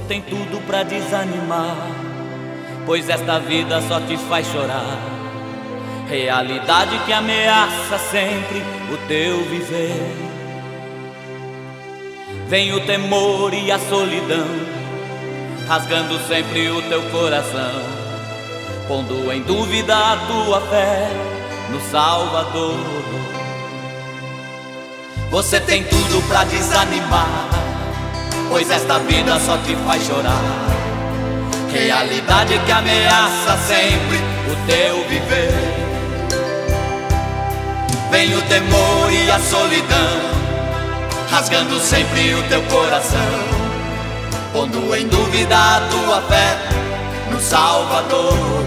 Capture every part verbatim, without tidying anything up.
tem tudo pra desanimar, pois esta vida só te faz chorar. Realidade que ameaça sempre o teu viver. Vem o temor e a solidão, rasgando sempre o teu coração, pondo em dúvida a tua fé no Salvador. Você tem tudo pra desanimar, pois esta vida só te faz chorar. Realidade que ameaça sempre o teu viver. Vem o temor e a solidão, rasgando sempre o teu coração, pondo em dúvida a tua fé no Salvador.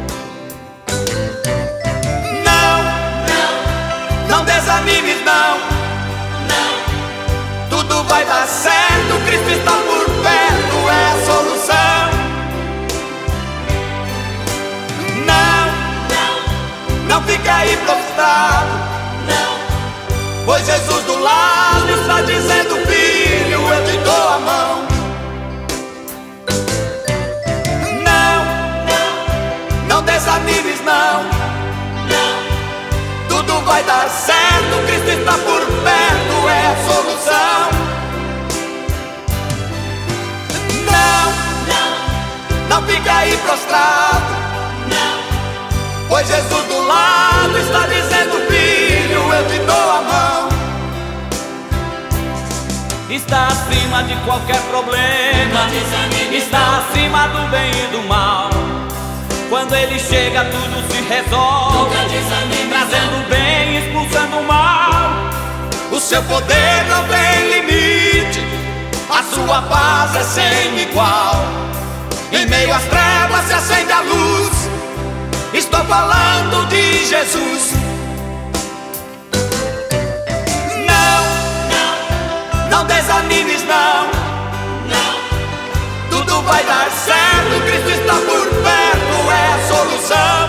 Não, não, não desanimes não, não. Tudo vai dar certo, Cristo está por perto, é a solução. Não, não, não fica aí prostrado, não, pois Jesus do lado está dizendo: filho, eu te dou a mão. Não, não, não desanimes não, não. Tudo vai dar certo, Cristo está por perto, é a solução. Não, não, não fica aí prostrado, não, pois Jesus do lado está dizendo: filho, eu te dou a mão. Está acima de qualquer problema, está acima do bem e do mal. Quando Ele chega tudo se resolve, trazendo o bem, expulsando o mal. O seu poder não tem limite, a sua paz é sem igual. Em meio às trevas se acende a luz, estou falando de Jesus. Não desanimes não, não. Tudo vai dar certo, Cristo está por perto, é a solução.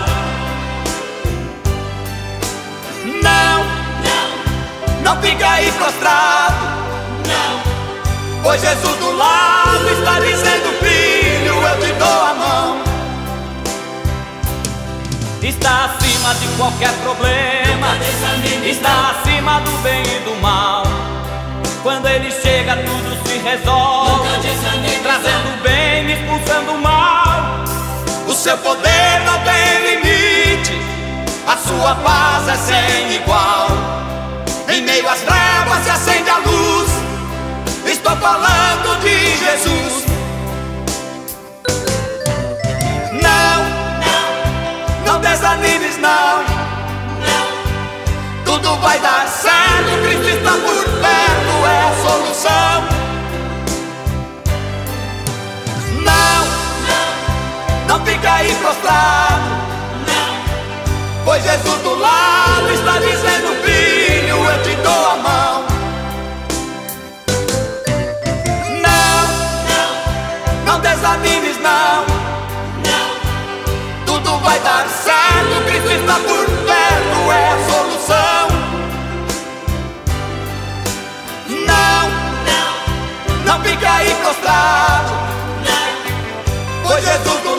Não, não, não fica aí prostrado, não, pois Jesus do lado está dizendo: filho, eu te dou a mão. Está acima de qualquer problema, está acima do bem e do mal. Quando Ele chega tudo se resolve, trazendo o bem, expulsando o mal. O seu poder não tem limite, a sua paz é sem igual. Em meio às trevas se acende a luz, estou falando de Jesus. Não, não, não desanimes não, não. Tudo vai dar certo, Cristo está por perto, é a solução. Não, não, não fica aí prostrado, não, pois Jesus do lado está dizendo: filho, eu te dou a mão. Não, não, não desanimes não, não. Tudo vai dar certo, Cristo está por perto, é a solução. Não fica aí prostrado, não, pois Jesus do